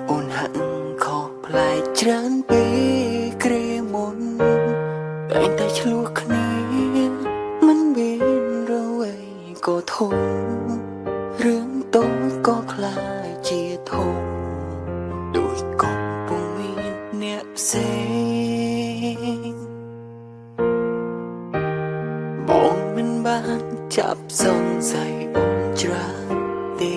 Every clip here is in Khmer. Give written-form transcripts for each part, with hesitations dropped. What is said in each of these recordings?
អូនហាក់ខុសប្លែកច្រើនពីគ្រាមុនតែងតែឆ្លោះគ្នាមិនមានរវៃក៏ធំរឿងតូចក៏คล้ายជាធំដូចកំពុងមានអ្នកផ្សេងបងមិនបានចាប់សង្ស័យអូនច្រើនទេ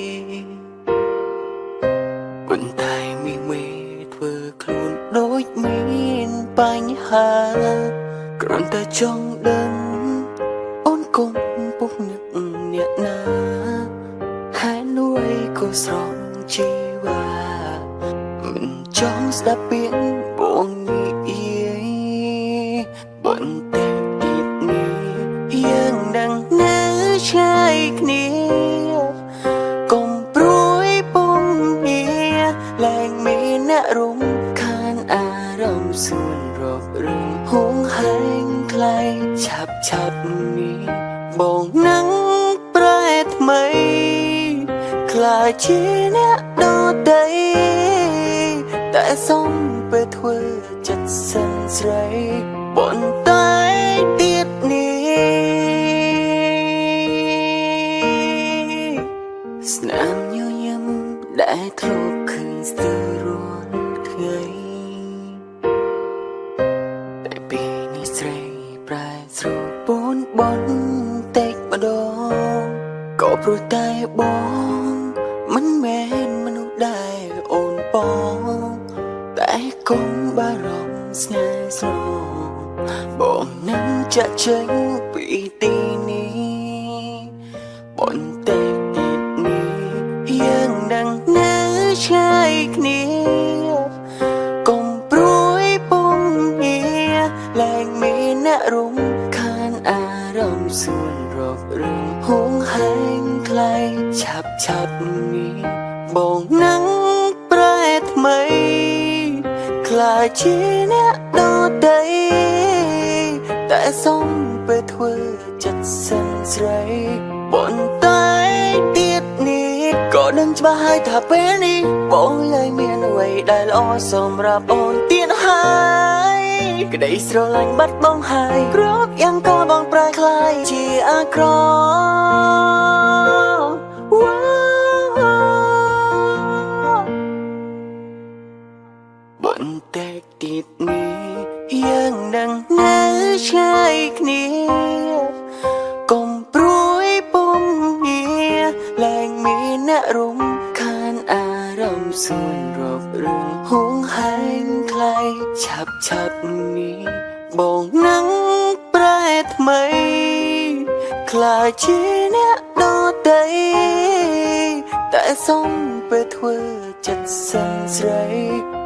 ប៉ុន្តែមានមេធ្វើខ្លួនដូចមានបញ្ហាគ្រាន់តែចង់ដឹងអូនកំពុងនឹកអ្នកណាហេតុអ្វីក៏ស្រង់ជីវ៉ាមិនចង់ស្ដាប់ពាក្យបងនិយាយបន្តិចទៀតនេះយើងនឹងនៅឆ្ងាយគ្នាកុំព្រួយពំនីលែងមានអ្នករំខានអារម្មណ៍សួនរករឿងហួងហែងថ្លៃឆាប់នេះបងនឹងប្រែថ្មីខ្លាចជាអ្នកដទៃតែសុំពេលធ្វើចិត្តសិនស្រីប៉ុន្តែទៀតនេះស្នាមញញឹមដែលធ្លាប់ឃើញស្ទើររាល់ថ្ងៃតែពេលនេះស្រីប្រែស្រួលពូនបនតិចម្ដងក៏ព្រោះតែបងមិនមែនមនុស្សដែលអូនបងតែកុំបារម្ភស្នេហ៍ស្រងបងនឹងចាក់ចេញពីទីនេះបន្តិចទៀតនេះយើងនឹងនៅឆ្ងាយគ្នាកុំព្រួយពំនីលែងមានអ្នករំខានអារម្មណ៍សួនរករឿងហួងហែងថ្លៃឆាប់នេះបងនឹងប្រែថ្មីខ្លាចជាអ្នកដទៃតែសុំពេលធ្វើចិត្តសិនស្រីប៉ុន្តែទៀតនេះក៏នឹងច្បាស់ហើយថាពេលនេះបងលែងមានអ្វីដែលល្អសម្រាប់អូនទៀតហើយក្តីស្រឡាញ់បាត់បង់ហើយគ្រប់យ៉ាងក៏បងប្រែក្លាយជាអាក្រក់បន្តិចទៀតនេះយើងនឹងនៅឆ្ងាយគ្នាកុំព្រួយពំនីលែងមានអ្នករំខានអារម្មណ៍សួនរករឿងហួងហែងថ្លៃឆាប់នេះបងនឹងប្រែថ្មីខ្លាចជាអ្នកដទៃតែសុំពេលធ្វើចិត្តសិនស្រី